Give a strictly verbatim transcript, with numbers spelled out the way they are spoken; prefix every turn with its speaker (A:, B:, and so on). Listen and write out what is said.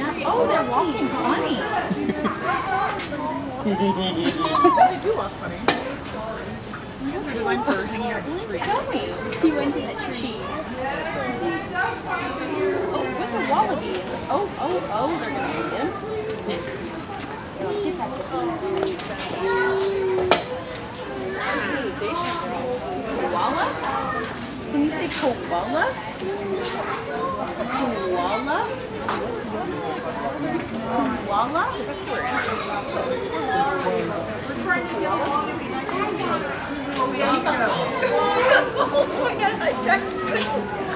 A: Oh, they're walking funny.
B: They do walk funny. I guess they're designed for hanging out in the tree.
A: He went to the tree. Oh, with a wallaby. Oh, oh, oh, they're gonna eat him. Koala? Can you say koala? Koala? Koala?
B: That's weird. We're trying to koala. Oh, yeah. That's the whole point. I